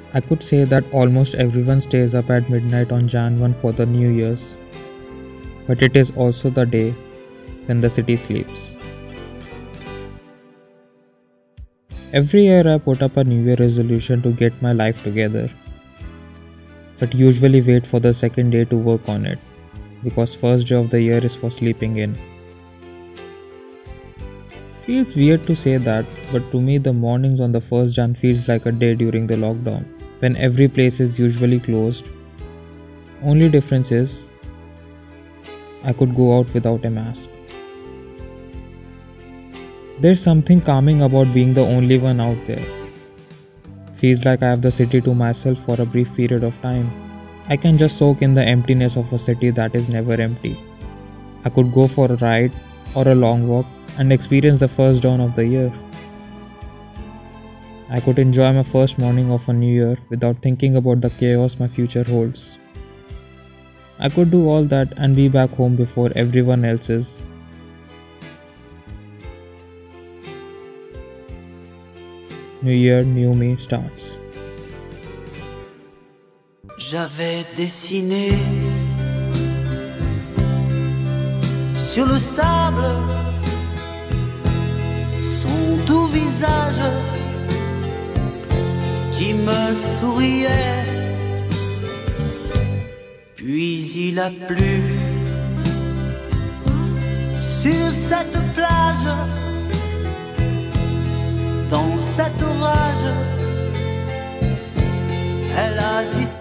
I could say that almost everyone stays up at midnight on Jan 1 for the New Year's, but it is also the day when the city sleeps. Every year I put up a New Year resolution to get my life together, but usually wait for the second day to work on it, because first day of the year is for sleeping in. Feels weird to say that, but to me the mornings on the 1st Jan feels like a day during the lockdown, when every place is usually closed. Only difference is, I could go out without a mask. There's something calming about being the only one out there. Feels like I have the city to myself for a brief period of time. I can just soak in the emptiness of a city that is never empty. I could go for a ride or a long walk and experience the first dawn of the year. I could enjoy my first morning of a new year without thinking about the chaos my future holds. I could do all that and be back home before everyone else is. New Year, New Me starts. J'avais dessiné sur le sable son doux visage qui me souriait. Puis il a plu sur cette plage. Dans cet orage, elle a disparu.